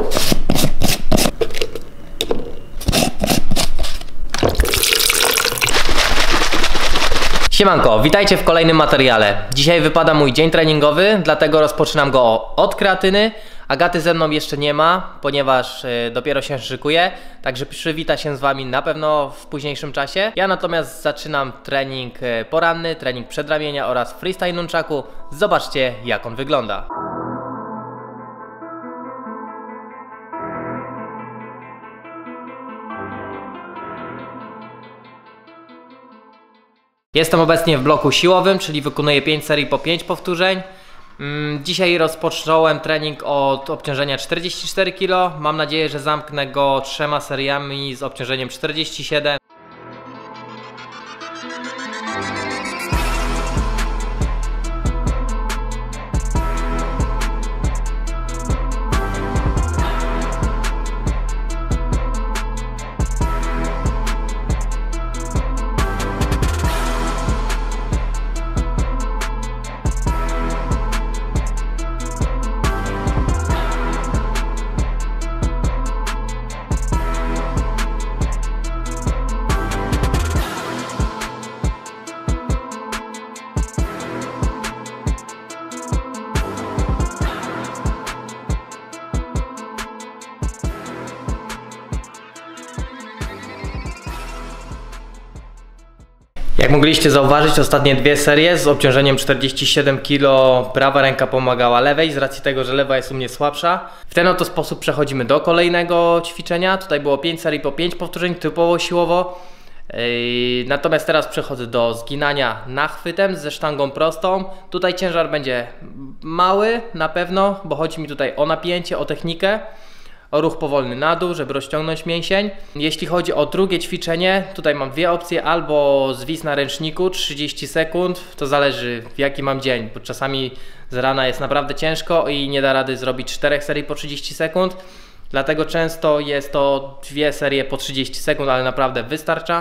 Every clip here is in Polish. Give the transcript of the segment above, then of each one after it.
Siemanko, witajcie w kolejnym materiale. Dzisiaj wypada mój dzień treningowy, dlatego rozpoczynam go od kreatyny. Agaty ze mną jeszcze nie ma, ponieważ dopiero się szykuje, także przywita się z Wami na pewno w późniejszym czasie. Ja natomiast zaczynam trening poranny, trening przedramienia oraz freestyle nunchaku. Zobaczcie, jak on wygląda. Jestem obecnie w bloku siłowym, czyli wykonuję 5 serii po 5 powtórzeń. Dzisiaj rozpocząłem trening od obciążenia 44 kg. Mam nadzieję, że zamknę go 3 seriami z obciążeniem 47. Jak mogliście zauważyć, ostatnie 2 serie z obciążeniem 47 kg prawa ręka pomagała lewej, z racji tego, że lewa jest u mnie słabsza. W ten oto sposób przechodzimy do kolejnego ćwiczenia. Tutaj było 5 serii po 5 powtórzeń, typowo siłowo. Natomiast teraz przechodzę do zginania nachwytem ze sztangą prostą. Tutaj ciężar będzie mały na pewno, bo chodzi mi tutaj o napięcie, o technikę, o ruch powolny na dół, żeby rozciągnąć mięsień. Jeśli chodzi o drugie ćwiczenie, tutaj mam 2 opcje, albo zwis na ręczniku 30 sekund, to zależy w jaki mam dzień, bo czasami z rana jest naprawdę ciężko i nie da rady zrobić 4 serii po 30 sekund, dlatego często jest to 2 serie po 30 sekund, ale naprawdę wystarcza.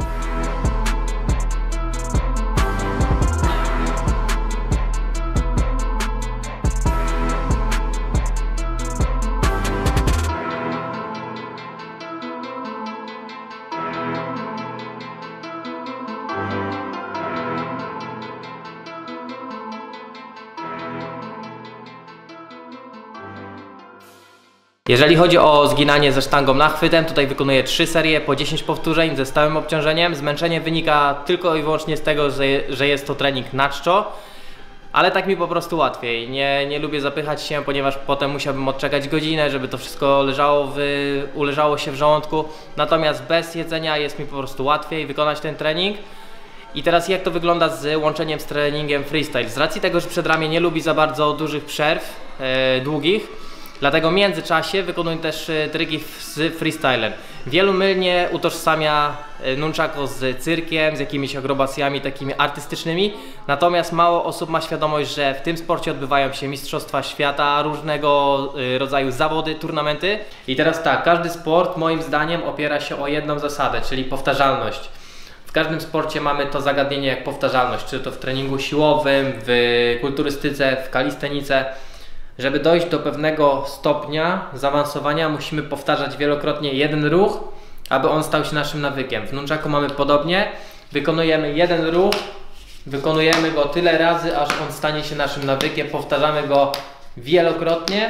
Jeżeli chodzi o zginanie ze sztangą nachwytem, tutaj wykonuję 3 serie po 10 powtórzeń ze stałym obciążeniem. Zmęczenie wynika tylko i wyłącznie z tego, że jest to trening na czczo, ale tak mi po prostu łatwiej. Nie lubię zapychać się, ponieważ potem musiałbym odczekać godzinę, żeby to wszystko uleżało się w żołądku. Natomiast bez jedzenia jest mi po prostu łatwiej wykonać ten trening. I teraz jak to wygląda z łączeniem z treningiem freestyle? Z racji tego, że przedramię nie lubi za bardzo dużych przerw, długich, dlatego w międzyczasie wykonuję też triki z freestylem. Wielu mylnie utożsamia nunchaku z cyrkiem, z jakimiś akrobacjami takimi artystycznymi. Natomiast mało osób ma świadomość, że w tym sporcie odbywają się mistrzostwa świata, różnego rodzaju zawody, turnamenty. I teraz tak, każdy sport moim zdaniem opiera się o jedną zasadę, czyli powtarzalność. W każdym sporcie mamy to zagadnienie jak powtarzalność, czy to w treningu siłowym, w kulturystyce, w kalistenice. Żeby dojść do pewnego stopnia zaawansowania, musimy powtarzać wielokrotnie jeden ruch, aby on stał się naszym nawykiem. W nunchaku mamy podobnie. Wykonujemy jeden ruch, wykonujemy go tyle razy, aż on stanie się naszym nawykiem. Powtarzamy go wielokrotnie.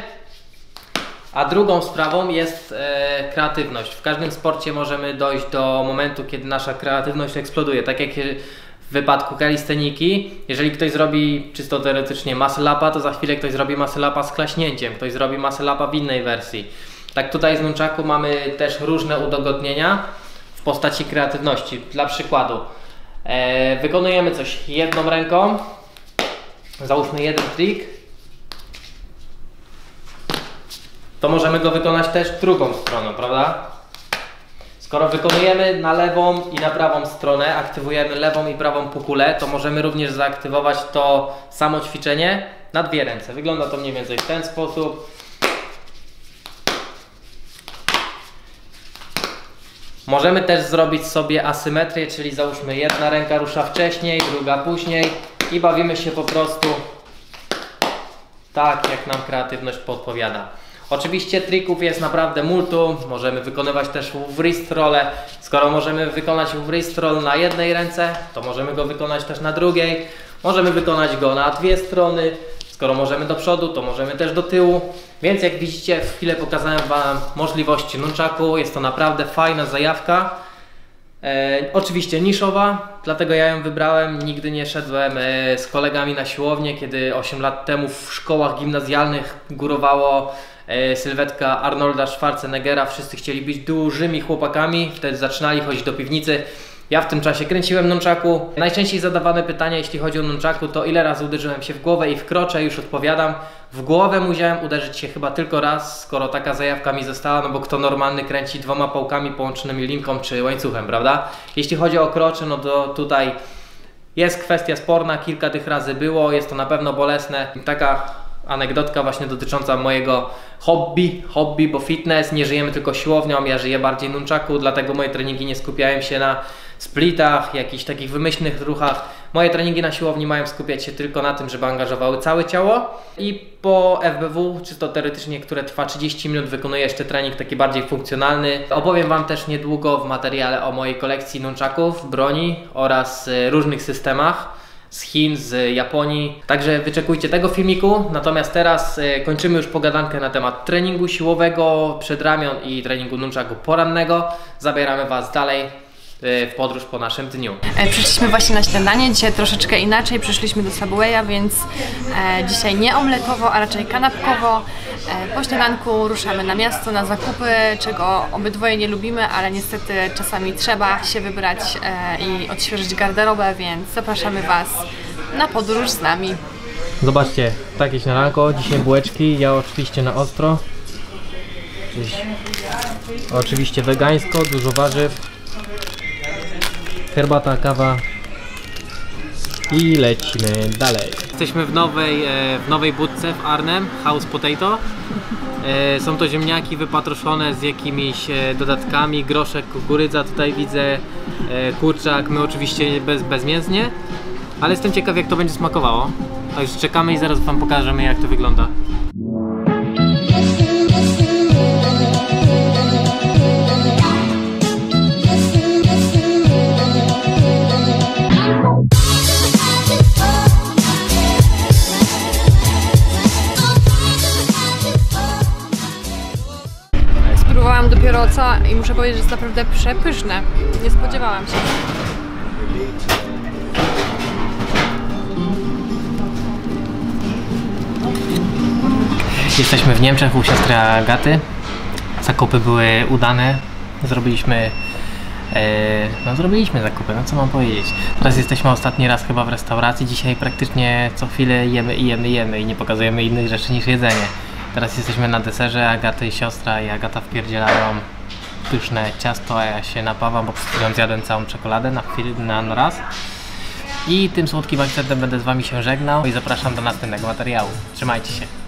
A drugą sprawą jest kreatywność. W każdym sporcie możemy dojść do momentu, kiedy nasza kreatywność eksploduje. Tak jak w wypadku kalisteniki, jeżeli ktoś zrobi czysto teoretycznie muscle upa, to za chwilę ktoś zrobi muscle upa z klaśnięciem, ktoś zrobi muscle upa w innej wersji. Tak tutaj z nunchaku mamy też różne udogodnienia w postaci kreatywności. Dla przykładu, wykonujemy coś jedną ręką, załóżmy jeden trik, to możemy go wykonać też drugą stroną, prawda? Skoro wykonujemy na lewą i na prawą stronę, aktywujemy lewą i prawą półkulę, to możemy również zaaktywować to samo ćwiczenie na 2 ręce. Wygląda to mniej więcej w ten sposób. Możemy też zrobić sobie asymetrię, czyli załóżmy jedna ręka rusza wcześniej, druga później i bawimy się po prostu tak, jak nam kreatywność podpowiada. Oczywiście trików jest naprawdę multum, możemy wykonywać też wrist rolle. Skoro możemy wykonać wrist roll na jednej ręce, to możemy go wykonać też na drugiej. Możemy wykonać go na dwie strony. Skoro możemy do przodu, to możemy też do tyłu. Więc jak widzicie, w chwilę pokazałem Wam możliwości nunchaku. Jest to naprawdę fajna zajawka. Oczywiście niszowa, dlatego ja ją wybrałem. Nigdy nie szedłem z kolegami na siłownię, kiedy 8 lat temu w szkołach gimnazjalnych górowało sylwetka Arnolda Schwarzeneggera. Wszyscy chcieli być dużymi chłopakami, wtedy zaczynali chodzić do piwnicy. Ja w tym czasie kręciłem nunchaku. Najczęściej zadawane pytania, jeśli chodzi o nunchaku, to ile razy uderzyłem się w głowę i w krocze, już odpowiadam. W głowę musiałem uderzyć się chyba tylko raz, skoro taka zajawka mi została, no bo kto normalny kręci dwoma pałkami połączonymi linką czy łańcuchem, prawda? Jeśli chodzi o krocze, no to tutaj jest kwestia sporna, kilka tych razy było, jest to na pewno bolesne. Taka anegdotka właśnie dotycząca mojego hobby, bo fitness, nie żyjemy tylko siłownią, ja żyję bardziej nunchaku, dlatego moje treningi nie skupiają się na splitach, jakichś takich wymyślnych ruchach. Moje treningi na siłowni mają skupiać się tylko na tym, żeby angażowały całe ciało i po FBW, czysto teoretycznie, które trwa 30 minut, wykonuję jeszcze trening taki bardziej funkcjonalny. Opowiem Wam też niedługo w materiale o mojej kolekcji nunchaków, broni oraz różnych systemach z Chin, z Japonii. Także wyczekujcie tego filmiku. Natomiast teraz kończymy już pogadankę na temat treningu siłowego przedramion i treningu nunchaku porannego. Zabieramy Was dalej w podróż po naszym dniu. Przyszliśmy właśnie na śniadanie, dzisiaj troszeczkę inaczej, przyszliśmy do Subwaya, więc dzisiaj nie omletowo, a raczej kanapkowo. Po śniadanku ruszamy na miasto, na zakupy, czego obydwoje nie lubimy, ale niestety czasami trzeba się wybrać i odświeżyć garderobę, więc zapraszamy Was na podróż z nami. Zobaczcie, takie śniadanko, dzisiaj bułeczki, ja oczywiście na ostro. Oczywiście wegańsko, dużo warzyw. Herbata, kawa i lecimy dalej. Jesteśmy w nowej budce w Arnhem, House Potato. Są to ziemniaki wypatroszone z jakimiś dodatkami, groszek, kukurydza, tutaj widzę kurczak, my oczywiście bezmięsnie, ale jestem ciekaw, jak to będzie smakowało. Także czekamy i zaraz Wam pokażemy, jak to wygląda. Spróbowałam dopiero co i muszę powiedzieć, że jest naprawdę przepyszne. Nie spodziewałam się. Jesteśmy w Niemczech u siostry Agaty. Zakupy były udane. Zrobiliśmy zakupy, no co mam powiedzieć. Teraz jesteśmy ostatni raz chyba w restauracji. Dzisiaj praktycznie co chwilę jemy i nie pokazujemy innych rzeczy niż jedzenie. Teraz jesteśmy na deserze, Agaty i siostra i Agata wpierdzielają pyszne ciasto, a ja się napawam, bo przed chwilą zjadłem całą czekoladę na raz. I tym słodkim akcentem będę z Wami się żegnał i zapraszam do następnego materiału. Trzymajcie się.